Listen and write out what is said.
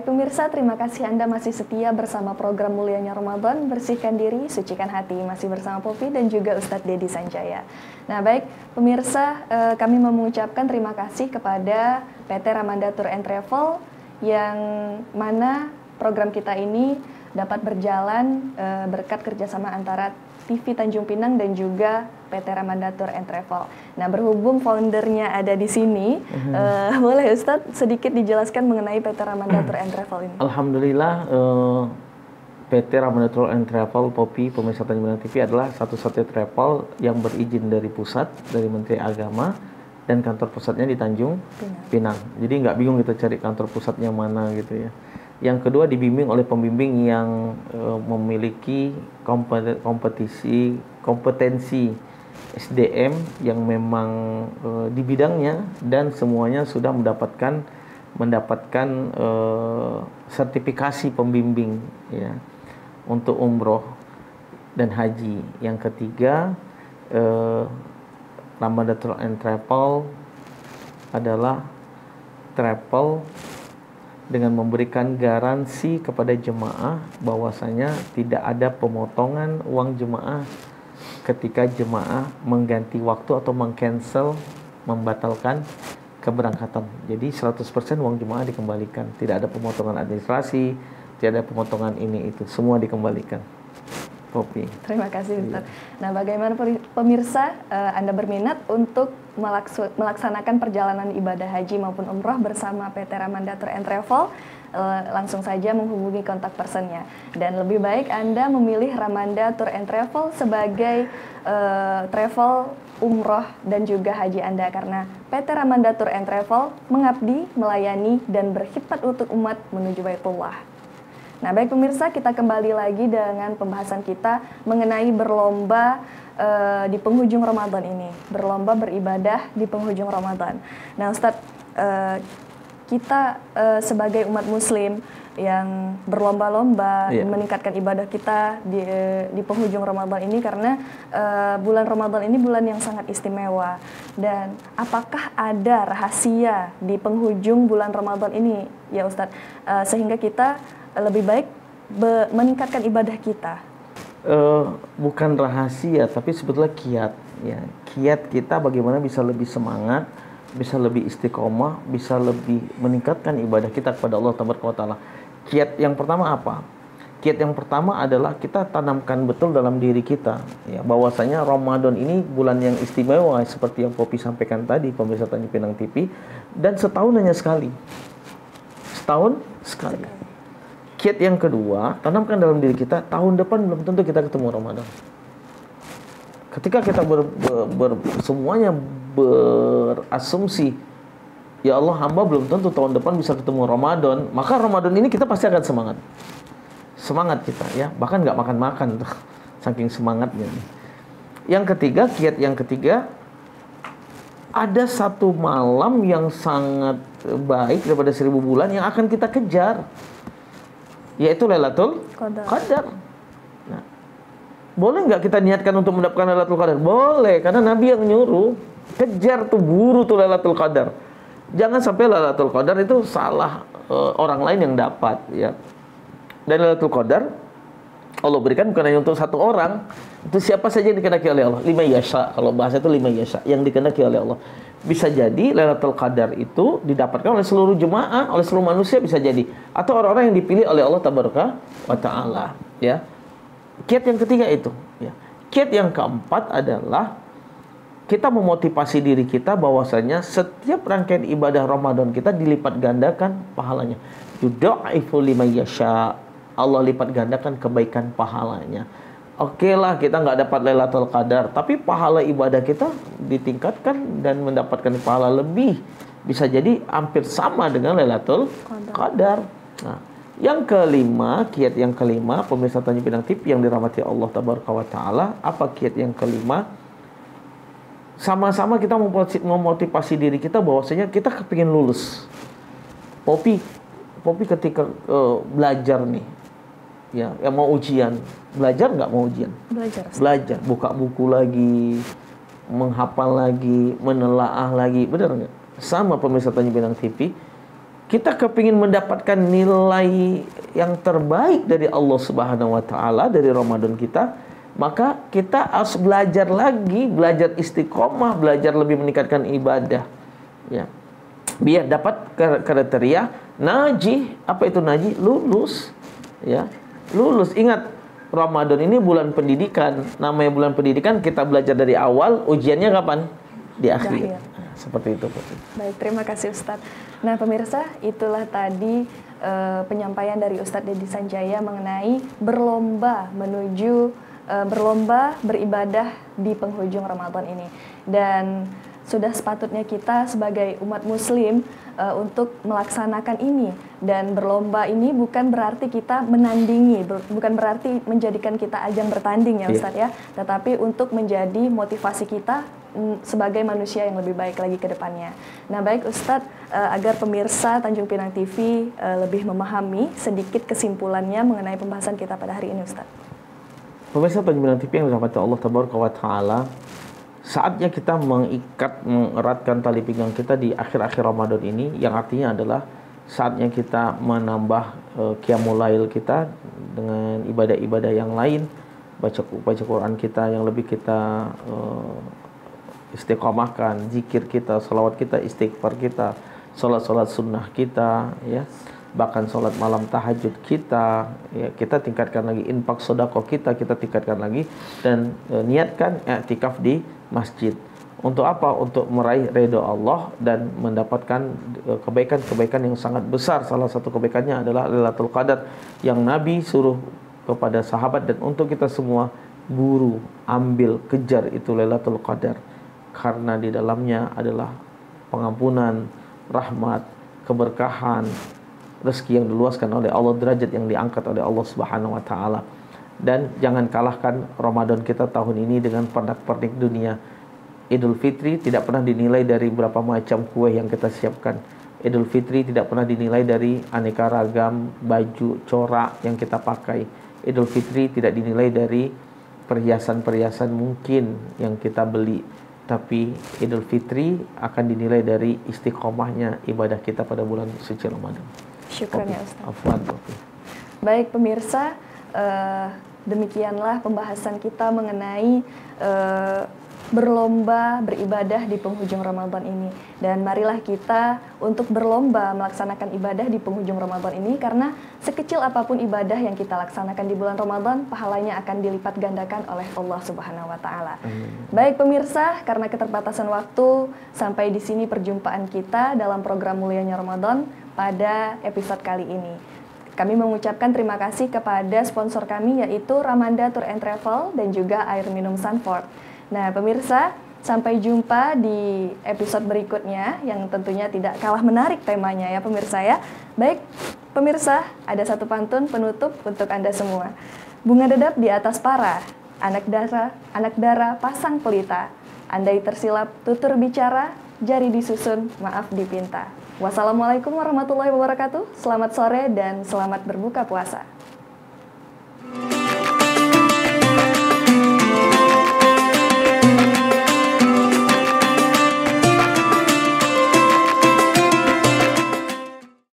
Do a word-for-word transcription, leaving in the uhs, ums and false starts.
baik pemirsa, terima kasih Anda masih setia bersama program Mulianya Ramadan, Bersihkan Diri, Sucikan Hati, masih bersama Poppy dan juga Ustadz Dedi Sanjaya. Nah baik pemirsa, eh, kami mengucapkan terima kasih kepada P T Ramanda Tour and Travel yang mana program kita ini dapat berjalan eh, berkat kerjasama antara T V Tanjung Pinang dan juga P T Ramanda Tour and Travel. Nah, berhubung foundernya ada di sini, mm-hmm. uh, boleh Ustadz sedikit dijelaskan mengenai P T Ramanda Tour and Travel ini? Alhamdulillah, uh, P T Ramanda Tour and Travel, Poppy, pemirsa Tanjung Pinang T V adalah satu-satunya travel yang berizin dari pusat, dari Menteri Agama, dan kantor pusatnya di Tanjung Pinang. Pinang. Jadi nggak bingung kita cari kantor pusatnya mana gitu ya. Yang kedua dibimbing oleh pembimbing yang uh, memiliki kompetisi kompetensi S D M yang memang uh, di bidangnya dan semuanya sudah mendapatkan mendapatkan uh, sertifikasi pembimbing ya untuk umroh dan haji. Yang ketiga uh, Ramanda Tour and Travel adalah travel dengan memberikan garansi kepada jemaah bahwasanya tidak ada pemotongan uang jemaah ketika jemaah mengganti waktu atau meng-cancel, membatalkan keberangkatan. Jadi seratus persen uang jemaah dikembalikan. Tidak ada pemotongan administrasi, tidak ada pemotongan ini itu, semua dikembalikan. Poppy. Terima kasih Ustaz. Nah, bagaimana pemirsa uh, Anda berminat untuk melaksu, melaksanakan perjalanan ibadah haji maupun umroh bersama P T Ramanda Tour and Travel, uh, langsung saja menghubungi kontak personnya. Dan lebih baik Anda memilih Ramanda Tour and Travel sebagai uh, travel umroh dan juga haji Anda, karena P T Ramanda Tour and Travel mengabdi, melayani, dan berkhidmat untuk umat menuju Baitullah. Nah baik pemirsa, kita kembali lagi dengan pembahasan kita mengenai berlomba uh, di penghujung Ramadan ini. Berlomba beribadah di penghujung Ramadan. Nah Ustadz, uh, kita uh, sebagai umat muslim yang berlomba-lomba yeah. meningkatkan ibadah kita di, di penghujung Ramadan ini, karena uh, bulan Ramadan ini bulan yang sangat istimewa. Dan apakah ada rahasia di penghujung bulan Ramadan ini ya Ustadz, uh, sehingga kita lebih baik be- meningkatkan ibadah kita? Uh, bukan rahasia, tapi sebetulnya kiat. Ya, kiat kita bagaimana bisa lebih semangat, bisa lebih istiqomah, bisa lebih meningkatkan ibadah kita kepada Allah Taala. Kiat yang pertama apa? Kiat yang pertama adalah kita tanamkan betul dalam diri kita, ya, bahwasanya Ramadan ini bulan yang istimewa seperti yang Poppy sampaikan tadi, pemirsa Tanjung Pinang T V, dan setahun hanya sekali. Setahun sekali. Kiat yang kedua, tanamkan dalam diri kita, tahun depan belum tentu kita ketemu Ramadan. Ketika kita ber, ber, ber, semuanya berasumsi, ya Allah, hamba belum tentu tahun depan bisa ketemu Ramadan, maka Ramadan ini kita pasti akan semangat. Semangat kita ya, bahkan nggak makan-makan tuh, saking semangatnya. Yang ketiga, kiat yang ketiga, ada satu malam yang sangat baik daripada seribu bulan yang akan kita kejar, yaitu Lailatul Qadar. Qadar. Nah, boleh nggak kita niatkan untuk mendapatkan Lailatul Qadar? Boleh, karena Nabi yang nyuruh. Kejar tuh, buru tuh Lailatul Qadar. Jangan sampai Lailatul Qadar itu salah uh, orang lain yang dapat ya. Dan Lailatul Qadar Allah berikan bukan hanya untuk satu orang, itu siapa saja yang dikehendaki oleh Allah. Lima yasha, kalau bahasa itu lima yasha, yang dikehendaki oleh Allah. Bisa jadi Lailatul Qadar itu didapatkan oleh seluruh jemaah, oleh seluruh manusia bisa jadi, atau orang-orang yang dipilih oleh Allah Tabaraka wa Ta'ala ya. Kiat yang ketiga itu ya. Kiat yang keempat adalah kita memotivasi diri kita bahwasanya setiap rangkaian ibadah Ramadan kita dilipat gandakan pahalanya. Yudha'ifu liman yasha, Allah lipat gandakan kebaikan pahalanya. Oke lah, kita nggak dapat Lailatul Qadar, tapi pahala ibadah kita ditingkatkan dan mendapatkan pahala lebih. Bisa jadi hampir sama dengan Lailatul Qadar. Nah, yang kelima, kiat yang kelima, pemirsa Tanjung Pinang T V yang dirahmati Allah Tabaraka wa Ta'ala, apa kiat yang kelima? Sama-sama kita memotivasi diri kita bahwasanya kita kepingin lulus. Poppy, Poppy ketika uh, belajar nih, ya, yang mau ujian, belajar nggak mau ujian? Belajar. Belajar, buka buku lagi, menghafal lagi, menelaah lagi, benar nggak? Sama pemirsa Tanjung Pinang T V, kita kepingin mendapatkan nilai yang terbaik dari Allah Subhanahu wa taala dari Ramadan kita, maka kita harus belajar lagi, belajar istiqomah, belajar lebih meningkatkan ibadah. Ya. Biar dapat kriteria najih. Apa itu najih? Lulus. Ya. Lulus. Ingat, Ramadan ini bulan pendidikan. Namanya bulan pendidikan, kita belajar dari awal, ujiannya kapan? Di akhir. Di akhir. Seperti itu. Baik, terima kasih Ustadz. Nah pemirsa, itulah tadi e, penyampaian dari Ustadz Dedi Sanjaya mengenai berlomba menuju e, berlomba beribadah di penghujung Ramadan ini. Dan sudah sepatutnya kita sebagai umat muslim e, untuk melaksanakan ini. Dan berlomba ini bukan berarti kita menandingi, ber, bukan berarti menjadikan kita ajang bertanding ya Ustadz yeah. ya, tetapi untuk menjadi motivasi kita sebagai manusia yang lebih baik lagi ke depannya. Nah baik Ustadz, uh, agar pemirsa Tanjung Pinang T V uh, lebih memahami sedikit kesimpulannya mengenai pembahasan kita pada hari ini Ustadz. Pemirsa Tanjung Pinang T V yang dirahmati Allah Tabaraka wa Ta'ala, saatnya kita mengikat, mengeratkan tali pinggang kita di akhir-akhir Ramadan ini, yang artinya adalah saatnya kita menambah uh, qiyamul lail kita dengan ibadah-ibadah yang lain, baca baca Quran kita yang lebih kita uh, istiqomahkan, zikir kita, salawat kita, istighfar kita, salat-salat sunnah kita, ya, bahkan salat malam tahajud kita, ya, kita tingkatkan lagi, infak sedekah kita kita tingkatkan lagi, dan e, niatkan i'tikaf di masjid. Untuk apa? Untuk meraih ridha Allah dan mendapatkan kebaikan-kebaikan yang sangat besar. Salah satu kebaikannya adalah Lailatul Qadar yang Nabi suruh kepada sahabat dan untuk kita semua, buru, ambil, kejar itu Lailatul Qadar. Karena di dalamnya adalah pengampunan, rahmat, keberkahan, rezeki yang diluaskan oleh Allah, derajat yang diangkat oleh Allah Subhanahu wa taala. Dan jangan kalahkan Ramadan kita tahun ini dengan pernak-pernik dunia. Idul Fitri tidak pernah dinilai dari berapa macam kue yang kita siapkan. Idul Fitri tidak pernah dinilai dari aneka ragam baju, corak yang kita pakai. Idul Fitri tidak dinilai dari perhiasan-perhiasan mungkin yang kita beli. Tapi Idul Fitri akan dinilai dari istiqomahnya ibadah kita pada bulan suci Ramadan. Syukran ya Ustaz. Baik pemirsa, uh, demikianlah pembahasan kita mengenai uh, berlomba beribadah di penghujung Ramadan ini. Dan marilah kita untuk berlomba melaksanakan ibadah di penghujung Ramadan ini, karena sekecil apapun ibadah yang kita laksanakan di bulan Ramadan, pahalanya akan dilipat gandakan oleh Allah Subhanahu wa taala. Baik pemirsa, karena keterbatasan waktu, sampai di sini perjumpaan kita dalam program Mulianya Ramadan pada episode kali ini. Kami mengucapkan terima kasih kepada sponsor kami, yaitu Ramanda Tour and Travel dan juga air minum Sanford. Nah pemirsa, sampai jumpa di episode berikutnya yang tentunya tidak kalah menarik temanya ya pemirsa ya. Baik pemirsa, ada satu pantun penutup untuk Anda semua. Bunga dedap di atas para, anak dara, anak dara pasang pelita. Andai tersilap tutur bicara, jari disusun, maaf dipinta. Wassalamualaikum warahmatullahi wabarakatuh. Selamat sore dan selamat berbuka puasa.